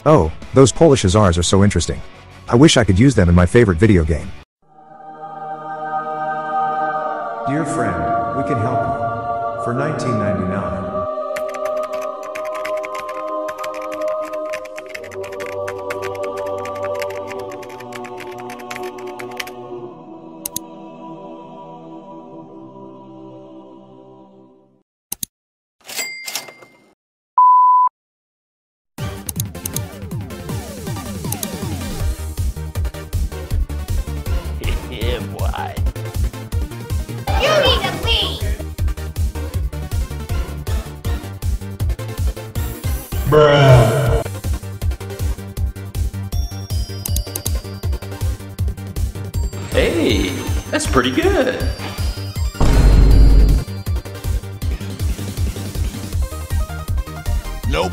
Oh, those Polish hussars are so interesting. I wish I could use them in my favorite video game. Dear friend, we can help you. For $19.99. Yeah, boy. You need to leave! Bruh. Hey, that's pretty good. Nope.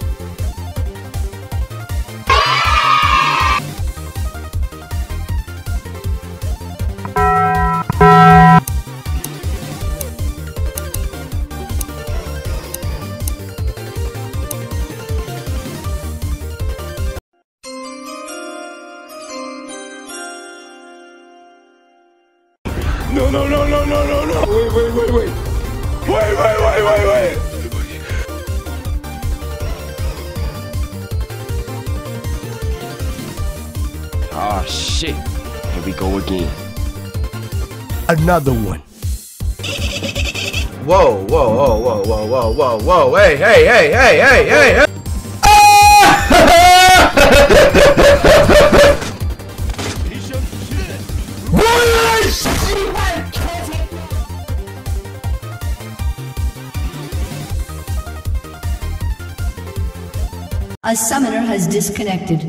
No, no, no, no, no, no, no. Wait, wait, wait, wait. Wait, wait, wait, wait, wait. Ah, shit. Here we go again. Another one. Whoa, whoa, whoa, whoa, whoa, whoa, whoa, whoa, hey, hey, hey, hey, hey, hey, hey! A summoner has disconnected.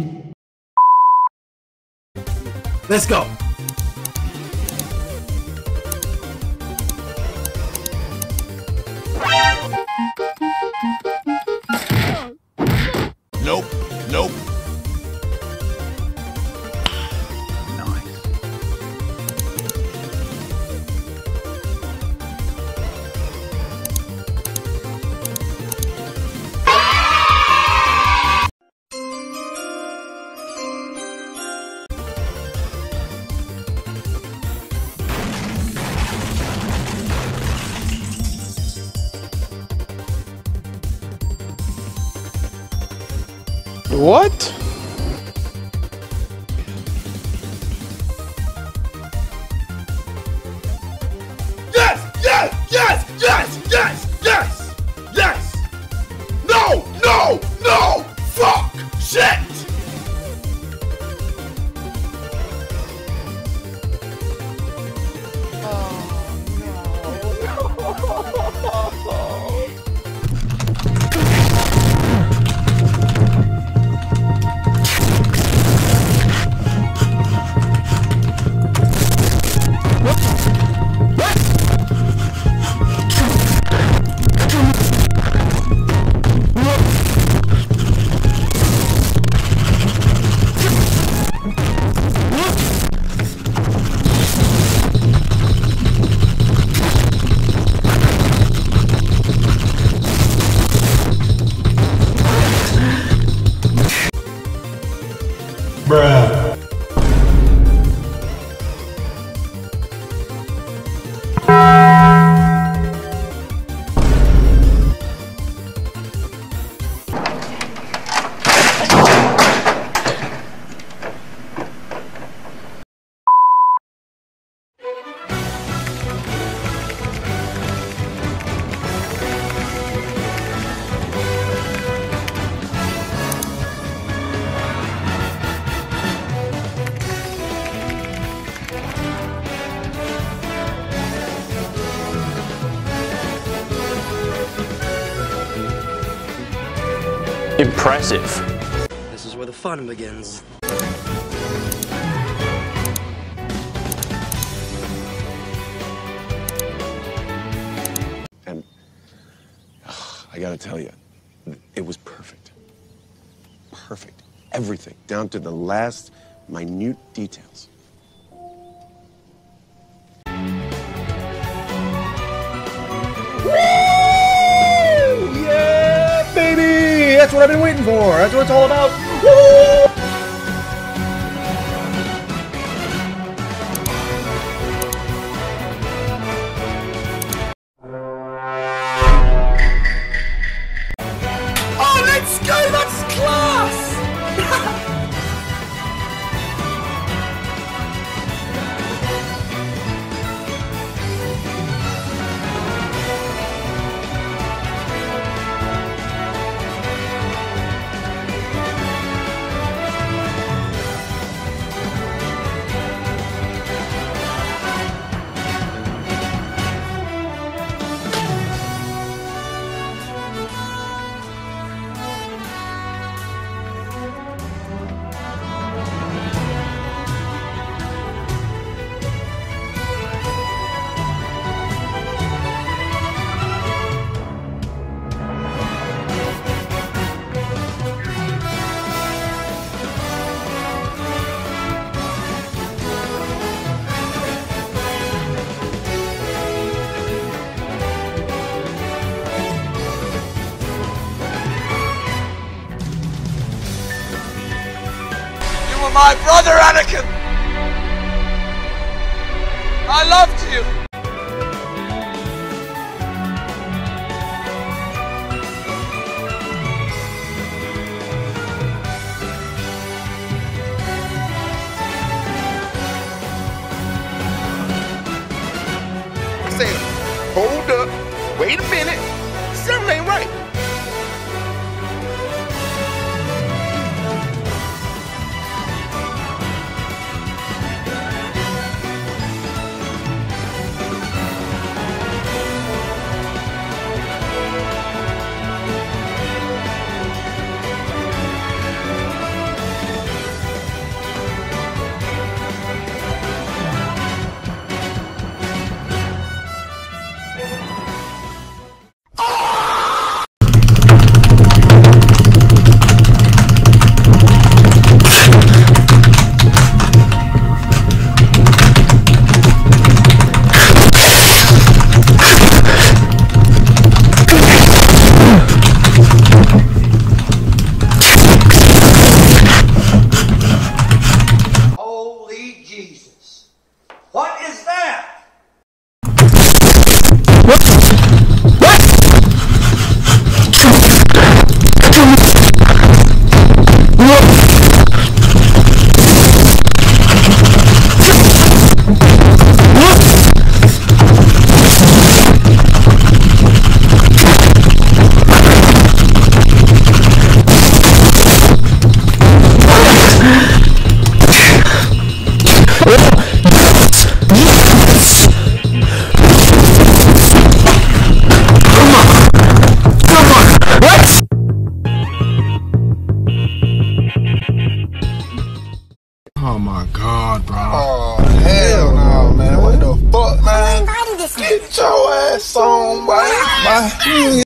Let's go! Nope. Nope. What? Yes! Yes! Yes! Yes! Yes! Yes! Yes! No! No! No! Fuck! Shit! Bruh. Impressive. This is where the fun begins. And I gotta tell you, it was perfect. Perfect. Everything, down to the last minute details. Yeah, baby! That's what I've been waiting for. That's what it's all about. Oh, let's go! That's class! My brother Anakin! I loved you! I said, hold up, wait a minute, something ain't right. What is that? Oh my God, bro. Oh, hell no, man. What the fuck, man? Get your ass on, boy.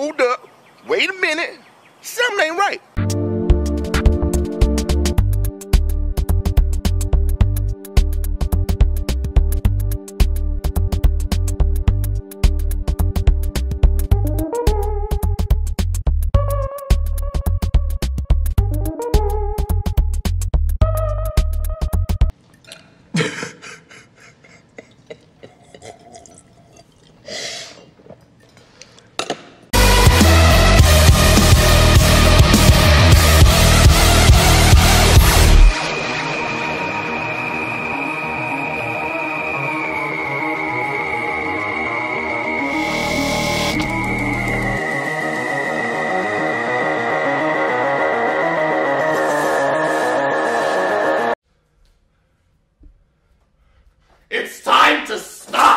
hold up. Wait a minute. Something ain't right. It's time to stop!